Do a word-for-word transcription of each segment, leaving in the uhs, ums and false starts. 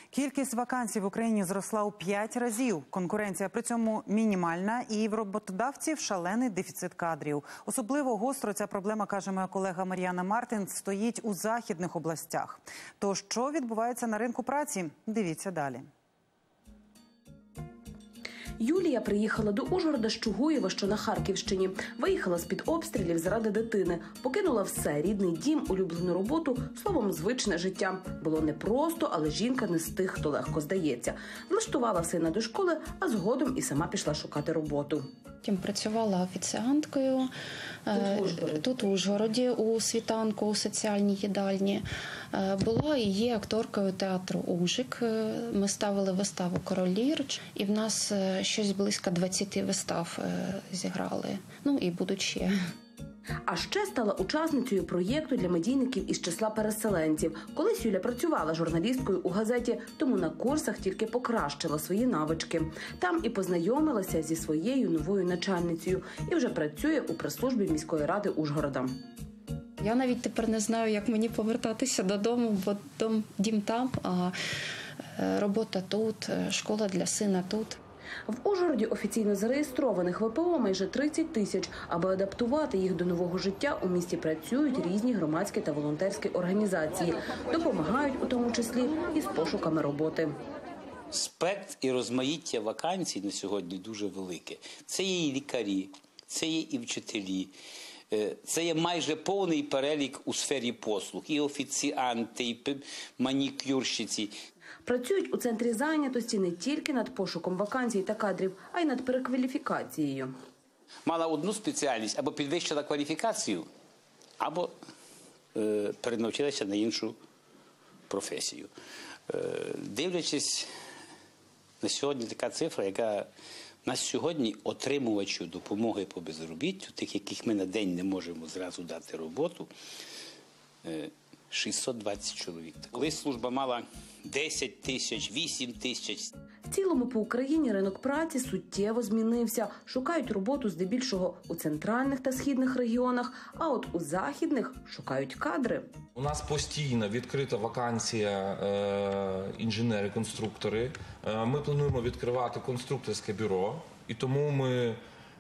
Кількість вакансій в Україні зросла у п'ять разів. Конкуренція при цьому мінімальна і в роботодавців шалений дефіцит кадрів. Особливо гостро ця проблема, каже моя колега Мар'яна Мартин, стоїть у західних областях. То що відбувається на ринку праці? Дивіться далі. Юлія приїхала до Ужгорода з Чугуєва, що на Харківщині. Виїхала з-під обстрілів заради дитини. Покинула все – рідний дім, улюблену роботу, словом, звичне життя. Було непросто, але жінка не з тих, хто легко здається. Влаштувала сина до школи, а згодом і сама пішла шукати роботу. Потім працювала офіціанткою тут, тут в Ужгороді, у світанку, у соціальній їдальні. Була і є акторкою театру «Ужик». Ми ставили виставу «Король Лір», і в нас щось близько двадцяти вистав зіграли. Ну і будуть ще. А ще стала учасницею проєкту для медійників із числа переселенців. Колись Юля працювала журналісткою у газеті, тому на курсах тільки покращила свої навички. Там і познайомилася зі своєю новою начальницею і вже працює у прес-службі міської ради Ужгорода. Я навіть тепер не знаю, як мені повертатися додому, бо дом, дім там, а робота тут, школа для сина тут. В Ужгороді офіційно зареєстрованих ВПО майже тридцять тисяч. Аби адаптувати їх до нового життя, у місті працюють різні громадські та волонтерські організації. Допомагають у тому числі і з пошуками роботи. Спектр і розмаїття вакансій на сьогодні дуже велике. Це є і лікарі, це є і вчителі. Це є майже повний перелік у сфері послуг. І офіціанти, і манікюрщиці. Працюють у центрі зайнятості не тільки над пошуком вакансій та кадрів, а й над перекваліфікацією. Мала одну спеціальність, або підвищила кваліфікацію, або е, перенавчилася на іншу професію. Е, дивлячись на сьогодні така цифра, яка на сьогодні отримувачів допомоги по безробіттю, тих, яких ми на день не можемо зразу дати роботу, е, шістсот двадцять чоловік. Колись служба мала десять тисяч, вісім тисяч. В цілому по Україні ринок праці суттєво змінився. Шукають роботу здебільшого у центральних та східних регіонах, а от у західних шукають кадри. У нас постійно відкрита вакансія е, інженери-конструктори. Е, ми плануємо відкривати конструкторське бюро, і тому ми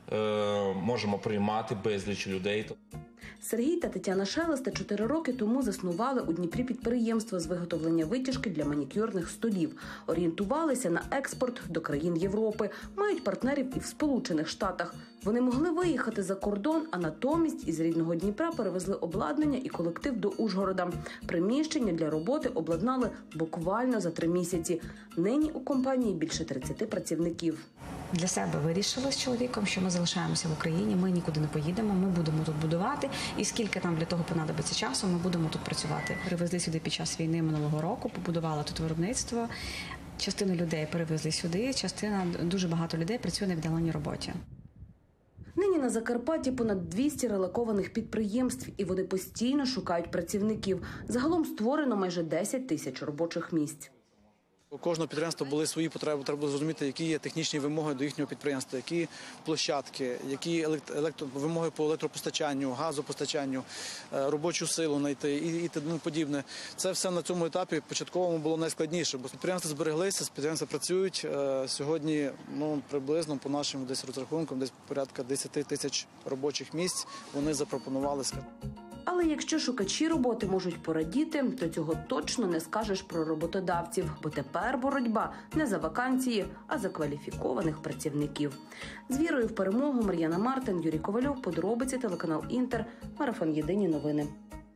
е, можемо приймати безліч людей. Сергій та Тетяна Шелеста чотири роки тому заснували у Дніпрі підприємство з виготовлення витяжки для манікюрних столів. Орієнтувалися на експорт до країн Європи. Мають партнерів і в Сполучених Штатах. Вони могли виїхати за кордон, а натомість із рідного Дніпра перевезли обладнання і колектив до Ужгорода. Приміщення для роботи обладнали буквально за три місяці. Нині у компанії більше тридцяти працівників. Для себе вирішили з чоловіком, що ми залишаємося в Україні, ми нікуди не поїдемо, ми будемо тут будувати. І скільки там для того понадобиться часу, ми будемо тут працювати. Привезли сюди під час війни минулого року, побудували тут виробництво. Частину людей перевезли сюди, частина, дуже багато людей працює на віддаленій роботі. Нині на Закарпатті понад двісті релокованих підприємств, і вони постійно шукають працівників. Загалом створено майже десять тисяч робочих місць. У кожного підприємства були свої потреби, треба було зрозуміти, які є технічні вимоги до їхнього підприємства, які площадки, які електро... вимоги по електропостачанню, газопостачанню, робочу силу знайти і, і тому подібне. Це все на цьому етапі початковому було найскладніше, бо підприємства збереглися, підприємства працюють. Сьогодні ну, приблизно по нашим десь розрахункам, десь порядка десять тисяч робочих місць вони запропонували. Але якщо шукачі роботи можуть порадіти, то цього точно не скажеш про роботодавців, бо тепер боротьба не за вакансії, а за кваліфікованих працівників. З вірою в перемогу Мар'яна Мартин, Юрій Ковальов, подробиці, телеканал «Інтер», марафон «Єдині новини».